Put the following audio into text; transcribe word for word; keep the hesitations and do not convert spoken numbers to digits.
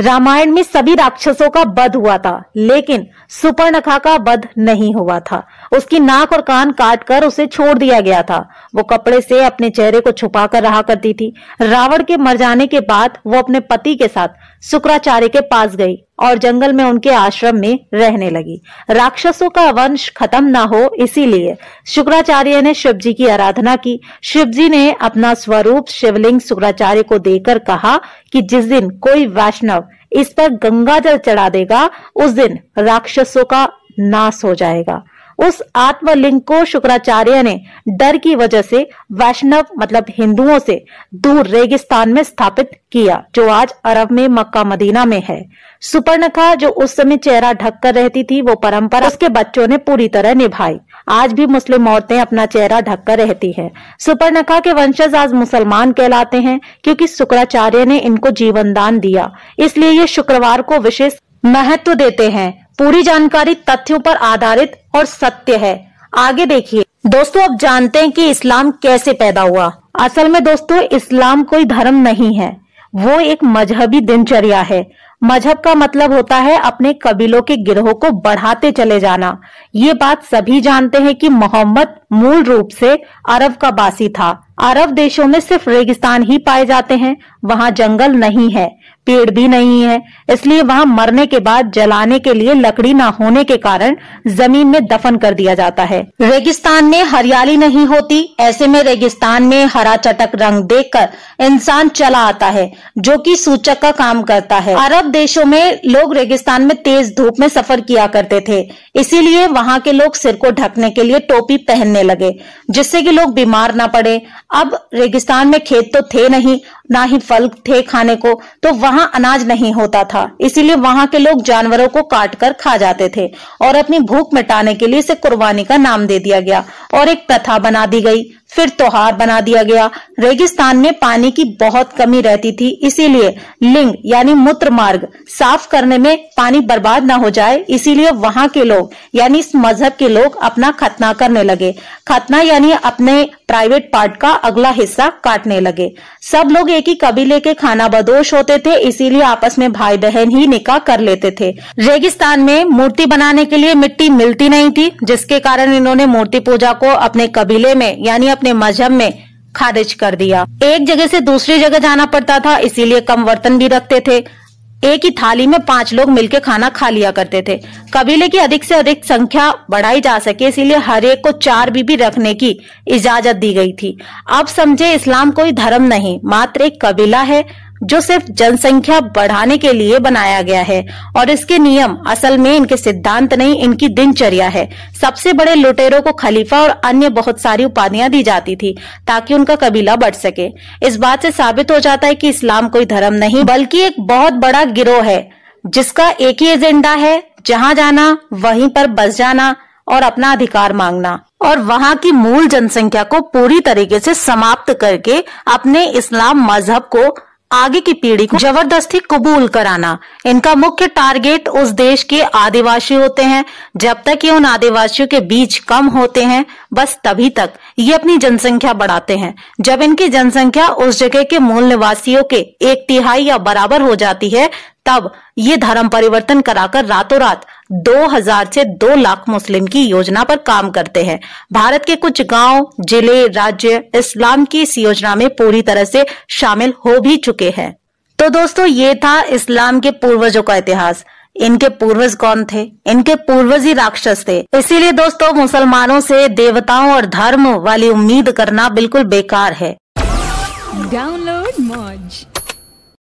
रामायण में सभी राक्षसों का वध हुआ था, लेकिन सुपर्णखा का वध नहीं हुआ था। उसकी नाक और कान काटकर उसे छोड़ दिया गया था। वो कपड़े से अपने चेहरे को छुपाकर रहा करती थी। रावण के मर जाने के बाद वो अपने पति के साथ शुक्राचार्य के पास गई और जंगल में उनके आश्रम में रहने लगी। राक्षसों का वंश खत्म ना हो, इसीलिए शुक्राचार्य ने शिव जी की आराधना की। शिव जी ने अपना स्वरूप शिवलिंग शुक्राचार्य को देकर कहा कि जिस दिन कोई वैष्णव इस पर गंगा जल चढ़ा देगा, उस दिन राक्षसों का नाश हो जाएगा। उस आत्मलिंग को शुक्राचार्य ने डर की वजह से वैष्णव मतलब हिंदुओं से दूर रेगिस्तान में स्थापित किया, जो आज अरब में मक्का मदीना में है। सुपर्णखा जो उस समय चेहरा ढककर रहती थी, वो परंपरा उसके बच्चों ने पूरी तरह निभाई। आज भी मुस्लिम औरतें अपना चेहरा ढककर रहती हैं। सुपर्णखा के वंशज आज मुसलमान कहलाते हैं, क्योंकि शुक्राचार्य ने इनको जीवन दान दिया। इसलिए ये शुक्रवार को विशेष महत्व देते हैं। पूरी जानकारी तथ्यों पर आधारित और सत्य है। आगे देखिए दोस्तों, अब जानते हैं कि इस्लाम कैसे पैदा हुआ। असल में दोस्तों, इस्लाम कोई धर्म नहीं है, वो एक मजहबी दिनचर्या है। मजहब का मतलब होता है अपने कबीलों के गिरोह को बढ़ाते चले जाना। ये बात सभी जानते हैं कि मोहम्मद मूल रूप से अरब का बासी था। अरब देशों में सिर्फ रेगिस्तान ही पाए जाते हैं, वहां जंगल नहीं है, पेड़ भी नहीं है, इसलिए वहां मरने के बाद जलाने के लिए लकड़ी ना होने के कारण जमीन में दफन कर दिया जाता है। रेगिस्तान में हरियाली नहीं होती, ऐसे में रेगिस्तान में हरा चटक रंग देखकर इंसान चला आता है, जो कि सूचक का काम करता है। अरब देशों में लोग रेगिस्तान में तेज धूप में सफर किया करते थे, इसीलिए वहां के लोग सिर को ढकने के लिए टोपी पहनने लगे, जिससे कि लोग बीमार ना पड़े। अब रेगिस्तान में खेत तो थे नहीं, ना ही फल थे खाने को, तो वहां अनाज नहीं होता था, इसीलिए वहां के लोग जानवरों को काट कर खा जाते थे और अपनी भूख मिटाने के लिए इसे कुर्बानी का नाम दे दिया गया और एक प्रथा बना दी गई। फिर त्योहार बना दिया गया। रेगिस्तान में पानी की बहुत कमी रहती थी, इसीलिए लिंग यानी मूत्र मार्ग साफ करने में पानी बर्बाद ना हो जाए, इसीलिए वहां के लोग यानी इस मजहब के लोग अपना खतना करने लगे। खतना यानी अपने प्राइवेट पार्ट का अगला हिस्सा काटने लगे। सब लोग एक ही कबीले के खाना बदोश होते थे, इसीलिए आपस में भाई बहन ही निकाह कर लेते थे। रेगिस्तान में मूर्ति बनाने के लिए मिट्टी मिलती नहीं थी, जिसके कारण इन्होंने मूर्ति पूजा को अपने कबीले में यानी अपने मजहब में खारिज कर दिया। एक जगह से दूसरी जगह जाना पड़ता था, इसीलिए कम बर्तन भी रखते थे। एक ही थाली में पांच लोग मिलकर खाना खा लिया करते थे। कबीले की अधिक से अधिक संख्या बढ़ाई जा सके, इसीलिए हर एक को चार बीबी रखने की इजाजत दी गई थी। अब समझे, इस्लाम कोई धर्म नहीं, मात्र एक कबीला है जो सिर्फ जनसंख्या बढ़ाने के लिए बनाया गया है, और इसके नियम असल में इनके सिद्धांत नहीं, इनकी दिनचर्या है। सबसे बड़े लुटेरों को खलीफा और अन्य बहुत सारी उपाधियां दी जाती थी ताकि उनका कबीला बढ़ सके। इस बात से साबित हो जाता है कि इस्लाम कोई धर्म नहीं बल्कि एक बहुत बड़ा गिरोह है, जिसका एक ही एजेंडा है, जहां जाना वहीं पर बस जाना और अपना अधिकार मांगना, और वहां की मूल जनसंख्या को पूरी तरीके से समाप्त करके अपने इस्लाम मजहब को आगे की पीढ़ी को जबरदस्ती कबूल कराना। इनका मुख्य टारगेट उस देश के आदिवासी होते हैं। जब तक ये उन आदिवासियों के बीच कम होते हैं, बस तभी तक ये अपनी जनसंख्या बढ़ाते हैं। जब इनकी जनसंख्या उस जगह के मूल निवासियों के एक तिहाई या बराबर हो जाती है, तब ये धर्म परिवर्तन कराकर रातों रात दो हज़ार से दो लाख मुस्लिम की योजना पर काम करते हैं। भारत के कुछ गांव, जिले, राज्य इस्लाम की इस योजना में पूरी तरह से शामिल हो भी चुके हैं। तो दोस्तों, ये था इस्लाम के पूर्वजों का इतिहास। इनके पूर्वज कौन थे? इनके पूर्वज ही राक्षस थे। इसीलिए दोस्तों, मुसलमानों से देवताओं और धर्म वाली उम्मीद करना बिल्कुल बेकार है। डाउनलोड मौज।